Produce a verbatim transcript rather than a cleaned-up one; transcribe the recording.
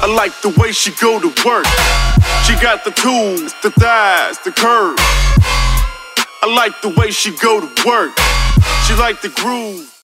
I like the way she go to work. She got the tools, the thighs, the curve. I like the way she go to work. She like the groove.